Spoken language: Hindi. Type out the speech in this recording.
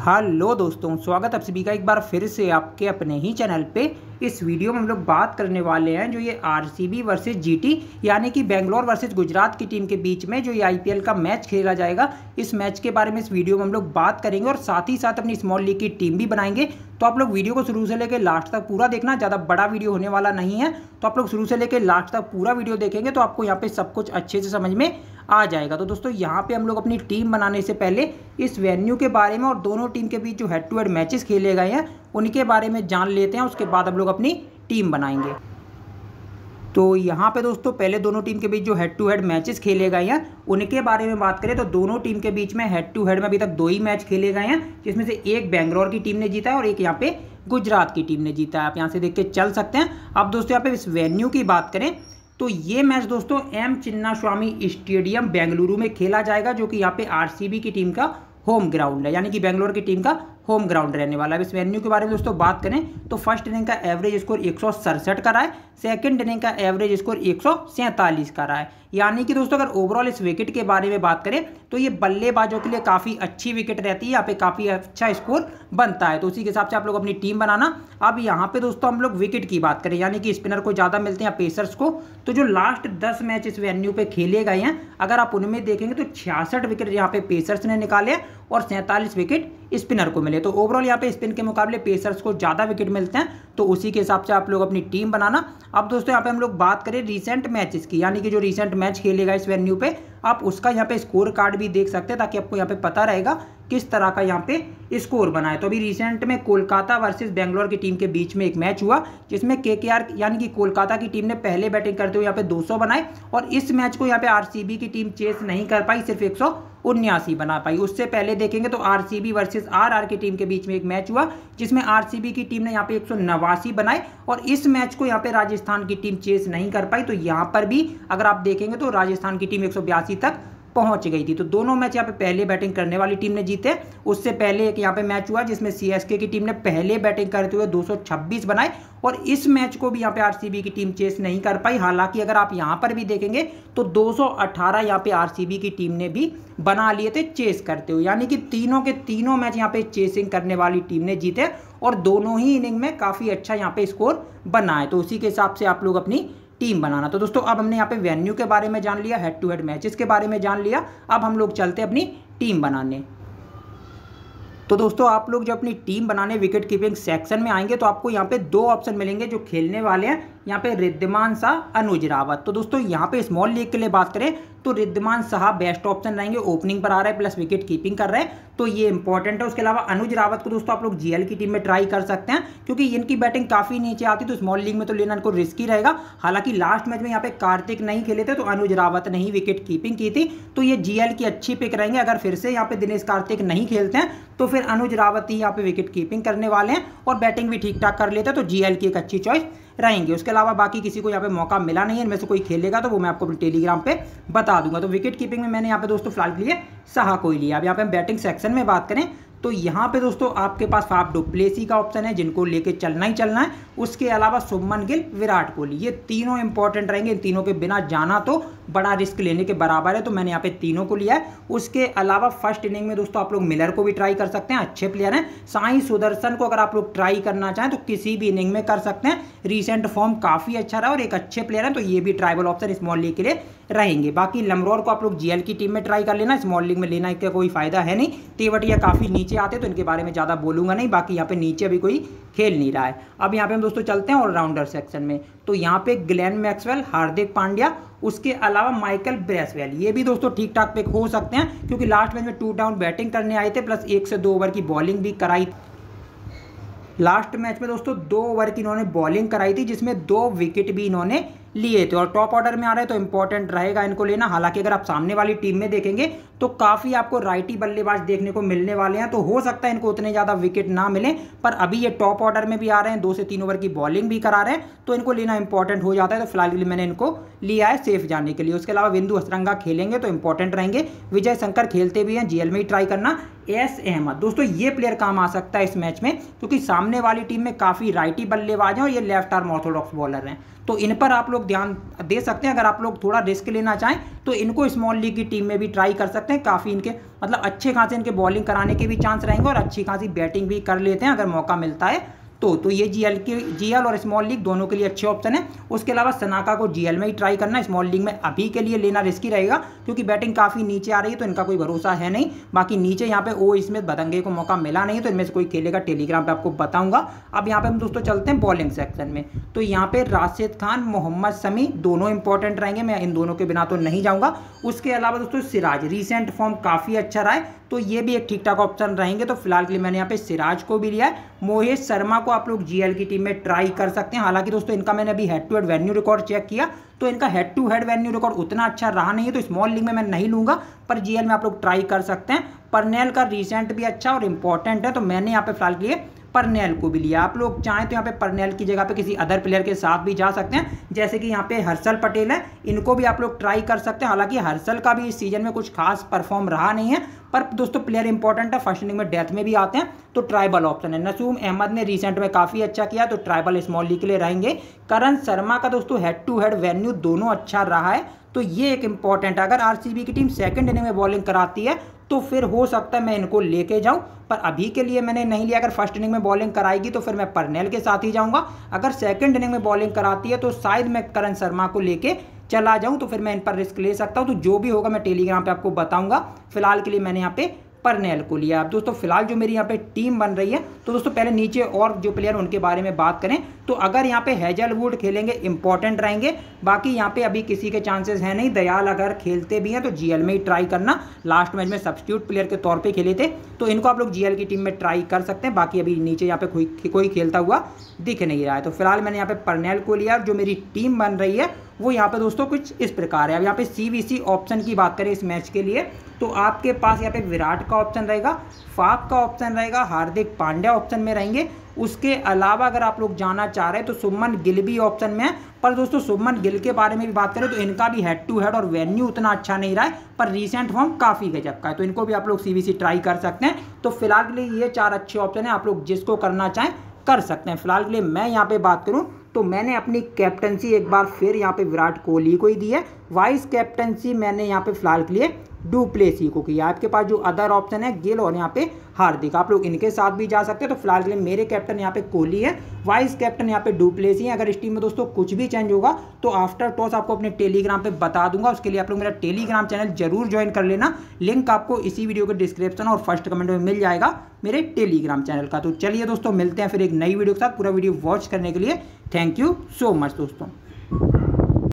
हेलो दोस्तों, स्वागत है आप सभी का एक बार फिर से आपके अपने ही चैनल पे। इस वीडियो में हम लोग बात करने वाले हैं जो ये आरसीबी वर्सेस जीटी यानी कि बेंगलोर वर्सेस गुजरात की टीम के बीच में जो ये आईपीएल का मैच खेला जाएगा, इस मैच के बारे में इस वीडियो में हम लोग बात करेंगे और साथ ही साथ अपनी स्मॉल लीग की टीम भी बनाएंगे। तो आप लोग वीडियो को शुरू से लेकर लास्ट तक पूरा देखना, ज़्यादा बड़ा वीडियो होने वाला नहीं है। तो आप लोग शुरू से लेकर लास्ट तक पूरा वीडियो देखेंगे तो आपको यहाँ पे सब कुछ अच्छे से समझ में आ जाएगा। तो दोस्तों यहाँ पे हम लोग अपनी टीम बनाने से पहले इस वेन्यू के बारे में और दोनों टीम के बीच जो हेड टू हेड मैचेस खेले गए हैं उनके बारे में जान लेते हैं, उसके बाद हम लोग अपनी टीम बनाएंगे। तो यहाँ पे दोस्तों पहले दोनों टीम के बीच जो हेड टू हेड मैचेस खेले गए हैं उनके बारे में बात करें तो दोनों टीम के बीच में हेड टू हेड में अभी तक 2 ही मैच खेले गए हैं, जिसमें से एक बेंगलोर की टीम ने जीता है और एक यहाँ पे गुजरात की टीम ने जीता है। आप यहाँ से देख के चल सकते हैं। अब दोस्तों यहाँ पे इस वेन्यू की बात करें तो ये मैच दोस्तों एम चिन्नास्वामी स्टेडियम बेंगलुरु में खेला जाएगा, जो कि यहाँ पे आरसीबी की टीम का होम ग्राउंड है, यानी कि बेंगलोर की टीम का होम ग्राउंड रहने वाला है। इस वेन्यू के बारे में दोस्तों बात करें तो फर्स्ट इनिंग का एवरेज स्कोर 167 का रहा है, सेकंड इनिंग का एवरेज स्कोर 147 का रहा है। यानी कि दोस्तों अगर ओवरऑल इस विकेट के बारे में बात करें तो ये बल्लेबाजों के लिए काफ़ी अच्छी विकेट रहती है, यहाँ पे काफ़ी अच्छा स्कोर बनता है। तो उसी के हिसाब से आप लोग अपनी टीम बनाना। अब यहाँ पे दोस्तों हम लोग विकेट की बात करें, यानी कि स्पिनर को ज़्यादा मिलते हैं पेसर्स को, तो जो लास्ट 10 मैच इस वेन्यू पे खेले गए हैं अगर आप उनमें देखेंगे तो 66 विकेट यहाँ पे पेसर्स ने निकाले और 47 विकेट स्पिनर को मिले। तो ओवरऑल यहाँ पे स्पिन के मुकाबले पेसर्स को ज़्यादा विकेट मिलते हैं, तो उसी के हिसाब से आप लोग अपनी टीम बनाना। अब दोस्तों यहाँ पे हम लोग बात करें रीसेंट मैचेस की, यानी कि जो रीसेंट मैच खेलेगा इस वेन्यू पे आप उसका यहाँ पे स्कोर कार्ड भी देख सकते हैं, ताकि आपको यहाँ पे पता रहेगा किस तरह का यहाँ पे स्कोर बना है। तो अभी रिसेंट में कोलकाता वर्सेस बेंगलोर की टीम के बीच में एक मैच हुआ, जिसमें केकेआर यानी कि कोलकाता की टीम ने पहले बैटिंग करते हुए यहाँ पे 200 बनाए और इस मैच को यहाँ पे आरसीबी की टीम चेस नहीं कर पाई, सिर्फ 179 बना पाई। उससे पहले देखेंगे तो आरसीबी वर्सेस आरआर की टीम के बीच में एक मैच हुआ, जिसमें आरसीबी की टीम ने यहाँ पे 189 बनाए और इस मैच को यहाँ पे राजस्थान की टीम चेस नहीं कर पाई। तो यहाँ पर भी अगर आप देखेंगे तो राजस्थान की टीम 182 तक पहुंच गई थी। तो दोनों मैच यहाँ पे पहले बैटिंग करने वाली टीम ने जीते। उससे पहले एक यहाँ पे मैच हुआ जिसमें सीएसके की टीम ने पहले बैटिंग करते हुए 226 बनाए और इस मैच को भी यहाँ पे आरसीबी की टीम चेस नहीं कर पाई। हालांकि अगर आप यहाँ पर भी देखेंगे तो 218 यहाँ पे आरसीबी की टीम ने भी बना लिए थे चेस करते हुए, यानी कि तीनों के तीनों मैच यहाँ पे चेसिंग करने वाली टीम ने जीते और दोनों ही इनिंग में काफ़ी अच्छा यहाँ पे स्कोर बना है। तो उसी के हिसाब से आप लोग अपनी टीम बनाना। तो दोस्तों अब हमने यहाँ पे वेन्यू के बारे में जान लिया, हेड टू हेड मैचेस के बारे में जान लिया, अब हम लोग चलते हैं अपनी टीम बनाने। तो दोस्तों आप लोग जो अपनी टीम बनाने विकेट कीपिंग सेक्शन में आएंगे तो आपको यहाँ पे 2 ऑप्शन मिलेंगे जो खेलने वाले हैं, यहाँ पे रिद्धिमान शाह, अनुज रावत। तो दोस्तों यहाँ पे स्मॉल लीग के लिए बात करें तो रिद्धिमान शाह बेस्ट ऑप्शन रहेंगे, ओपनिंग पर आ रहे हैं प्लस विकेट कीपिंग कर रहे हैं, तो ये इंपॉर्टेंट है। उसके अलावा अनुज रावत को दोस्तों आप लोग जीएल की टीम में ट्राई कर सकते हैं, क्योंकि इनकी बैटिंग काफ़ी नीचे आती तो स्मॉल लीग में तो लेना इनको रिस्की रहेगा। हालांकि लास्ट मैच में यहाँ पे कार्तिक नहीं खेले थे तो अनुज रावत ने ही विकेट कीपिंग की थी, तो ये जीएल की अच्छी पिक रहेंगे। अगर फिर से यहाँ पे दिनेश कार्तिक नहीं खेलते हैं तो फिर अनुज रावत ही यहाँ पे विकेट कीपिंग करने वाले हैं और बैटिंग भी ठीक ठाक कर लेते हैं, तो जीएल की एक अच्छी चॉइस रहेंगे। उसके अलावा बाकी किसी को यहाँ पे मौका मिला नहीं है, इनमें से कोई खेलेगा तो वो मैं आपको टेलीग्राम पे बता दूंगा। तो विकेट कीपिंग में मैंने यहाँ पे दोस्तों फिलहाल के लिए शाह को ही लिया। अब यहाँ पे हम बैटिंग सेक्शन में बात करें तो यहाँ पे दोस्तों आपके पास फाफ डु प्लेसी का ऑप्शन है, जिनको लेके चलना ही चलना है। उसके अलावा शुभमन गिल, विराट कोहली, ये तीनों इंपॉर्टेंट रहेंगे। इन तीनों के बिना जाना तो बड़ा रिस्क लेने के बराबर है, तो मैंने यहाँ पे तीनों को लिया है। उसके अलावा फर्स्ट इनिंग में दोस्तों आप लोग मिलर को भी ट्राई कर सकते हैं, अच्छे प्लेयर हैं। साई सुदर्शन को अगर आप लोग ट्राई करना चाहें तो किसी भी इनिंग में कर सकते हैं, रिसेंट फॉर्म काफ़ी अच्छा रहा और एक अच्छे प्लेयर है, तो ये भी ट्राइबल ऑप्शन स्मॉल लीग के लिए रहेंगे। बाकी लमरोर को आप लोग जीएल की टीम में ट्राई कर लेना, स्मॉल लीग में लेना का कोई फायदा है नहीं। तेवटिया काफ़ी नीचे आते तो इनके बारे में ज़्यादा बोलूंगा नहीं, बाकी यहाँ पे नीचे अभी कोई खेल नहीं रहा है। अब यहाँ पे हम दोस्तों चलते हैं ऑलराउंडर सेक्शन में, तो यहाँ पे ग्लेन मैक्सवेल, हार्दिक पांड्या, उसके अलावा माइकल ब्रेसवेल, ये भी दोस्तों ठीक ठाक पिक हो सकते हैं, क्योंकि लास्ट मैच में 2 डाउन बैटिंग करने आए थे प्लस 1 से 2 ओवर की बॉलिंग भी कराई। लास्ट मैच में दोस्तों 2 ओवर की इन्होंने बॉलिंग कराई थी, जिसमें 2 विकेट भी इन्होंने लिए थे और टॉप ऑर्डर में आ रहे हैं तो इंपॉर्टेंट रहेगा इनको लेना। हालांकि अगर आप सामने वाली टीम में देखेंगे तो काफ़ी आपको राइटी बल्लेबाज देखने को मिलने वाले हैं, तो हो सकता है इनको उतने ज़्यादा विकेट ना मिले, पर अभी ये टॉप ऑर्डर में भी आ रहे हैं, 2 से 3 ओवर की बॉलिंग भी करा रहे हैं, तो इनको लेना इंपॉर्टेंट हो जाता है। तो फिलहाल के लिए मैंने इनको लिया है सेफ जाने के लिए। उसके अलावा बिंदु हसरंगा खेलेंगे तो इंपॉर्टेंट रहेंगे। विजय शंकर खेलते भी हैं, जीएल में ही ट्राई करना। एस अहमद दोस्तों ये प्लेयर काम आ सकता है इस मैच में, क्योंकि सामने वाली टीम में काफ़ी राइटी बल्लेबाज हैं और ये लेफ्ट आर्म ऑर्थोडॉक्स बॉलर हैं, तो इन पर आप लोग ध्यान दे सकते हैं। अगर आप लोग थोड़ा रिस्क लेना चाहें तो इनको स्मॉल लीग की टीम में भी ट्राई कर सकते हैं। काफ़ी इनके मतलब अच्छे खासे इनके बॉलिंग कराने के भी चांस रहेंगे और अच्छी खासी बैटिंग भी कर लेते हैं अगर मौका मिलता है तो ये जीएल और स्मॉल लीग दोनों के लिए अच्छे ऑप्शन है। उसके अलावा सनाका को जीएल में ही ट्राई करना, स्मॉल लीग में अभी के लिए लेना रिस्की रहेगा क्योंकि बैटिंग काफ़ी नीचे आ रही है तो इनका कोई भरोसा है नहीं। बाकी नीचे यहाँ पे ओ स्मिथ बदंगे को मौका मिला नहीं तो इनमें से कोई खेलेगा, टेलीग्राम पे आपको बताऊंगा। अब यहाँ पे हम दोस्तों चलते हैं बॉलिंग सेक्शन में। तो यहाँ पे राशिद खान, मोहम्मद शमी दोनों इंपॉर्टेंट रहेंगे, मैं इन दोनों के बिना तो नहीं जाऊँगा। उसके अलावा दोस्तों सिराज, रिसेंट फॉर्म काफ़ी अच्छा रहा है तो ये भी एक ठीक ठाक ऑप्शन रहेंगे। तो फिलहाल के लिए मैंने यहाँ पे सिराज को भी लिया है। मोहित शर्मा को आप लोग जीएल की टीम में ट्राई कर सकते हैं। हालांकि दोस्तों इनका मैंने अभी head to head venue record check किया तो इनका head to head venue record उतना अच्छा रहा नहीं है तो स्मॉल लीग में मैं नहीं लूंगा, पर जीएल में आप लोग ट्राई कर सकते हैं। परनेल का रिसेंट भी अच्छा और इंपॉर्टेंट है तो मैंने यहाँ पे फिलहाल के लिए परनेल को भी लिया। आप लोग चाहें तो यहाँ पे परनेल की जगह पे किसी अदर प्लेयर के साथ भी जा सकते हैं, जैसे कि यहाँ पे हर्षल पटेल है, इनको भी आप लोग ट्राई कर सकते हैं। हालांकि हर्षल का भी इस सीजन में कुछ खास परफॉर्म रहा नहीं है, पर दोस्तों प्लेयर इंपॉर्टेंट है, फर्स्ट इनिंग में डेथ में भी आते हैं तो ट्राइबल ऑप्शन है। नसूम अहमद ने रिसेंट में काफ़ी अच्छा किया तो ट्राइबल स्मॉल लीग के लिए रहेंगे। करण शर्मा का दोस्तों हेड टू हेड वेन्यू दोनों अच्छा रहा है तो ये एक इंपॉर्टेंट है। अगर आरसीबी की टीम सेकंड इनिंग में बॉलिंग कराती है तो फिर हो सकता है मैं इनको लेके जाऊं, पर अभी के लिए मैंने नहीं लिया। अगर फर्स्ट इनिंग में बॉलिंग कराएगी तो फिर मैं परनेल के साथ ही जाऊंगा। अगर सेकंड इनिंग में बॉलिंग कराती है तो शायद मैं करण शर्मा को लेके चला जाऊं, तो फिर मैं इन पर रिस्क ले सकता हूं। तो जो भी होगा मैं टेलीग्राम पे आपको बताऊंगा। फिलहाल के लिए मैंने यहाँ पे परनेल को लिया। अब दोस्तों फिलहाल जो मेरी यहाँ पे टीम बन रही है तो दोस्तों पहले नीचे और जो प्लेयर उनके बारे में बात करें तो अगर यहाँ पे हेजलवुड खेलेंगे इंपॉर्टेंट रहेंगे। बाकी यहाँ पे अभी किसी के चांसेस है नहीं। दयाल अगर खेलते भी हैं तो जीएल में ही ट्राई करना, लास्ट मैच में सब्स्टिट्यूट प्लेयर के तौर पे खेले थे तो इनको आप लोग जीएल की टीम में ट्राई कर सकते हैं। बाकी अभी नीचे यहाँ पे कोई खेलता हुआ दिख नहीं रहा है तो फिलहाल मैंने यहाँ पे परनेल को लिया। जो मेरी टीम बन रही है वो यहाँ पे दोस्तों कुछ इस प्रकार है। अब यहाँ पे सीवीसी ऑप्शन की बात करें इस मैच के लिए तो आपके पास यहाँ पे विराट का ऑप्शन रहेगा, फाफ का ऑप्शन रहेगा, हार्दिक पांड्या ऑप्शन में रहेंगे। उसके अलावा अगर आप लोग जाना चाह रहे हैं तो शुभमन गिल भी ऑप्शन में है। पर दोस्तों शुभमन गिल के बारे में भी बात करें तो इनका भी हेड टू हेड और वेन्यू उतना अच्छा नहीं रहा है, पर रीसेंट फॉर्म काफ़ी गजब का है तो इनको भी आप लोग सीवीसी ट्राई कर सकते हैं। तो फिलहाल के लिए ये 4 अच्छे ऑप्शन हैं, आप लोग जिसको करना चाहें कर सकते हैं। फिलहाल के लिए मैं यहाँ पे बात करूँ तो मैंने अपनी कैप्टनसी एक बार फिर यहाँ पे विराट कोहली को ही दी है। वाइस कैप्टनसी मैंने यहाँ पे फिलहाल के लिए डुप्लेसी को किया। आपके पास जो अदर ऑप्शन है गिल और यहाँ पे हार्दिक, आप लोग इनके साथ भी जा सकते हैं। तो फिलहाल के लिए मेरे कैप्टन यहाँ पे कोहली है, वाइस कैप्टन यहाँ पे डुप्लेसी है। अगर इस टीम में दोस्तों कुछ भी चेंज होगा तो आफ्टर टॉस आपको अपने टेलीग्राम पे बता दूंगा। उसके लिए आप लोग मेरा टेलीग्राम चैनल जरूर ज्वाइन कर लेना, लिंक आपको इसी वीडियो के डिस्क्रिप्शन और फर्स्ट कमेंट में मिल जाएगा मेरे टेलीग्राम चैनल का। तो चलिए दोस्तों मिलते हैं फिर एक नई वीडियो के साथ। पूरा वीडियो वॉच करने के लिए थैंक यू सो मच दोस्तों।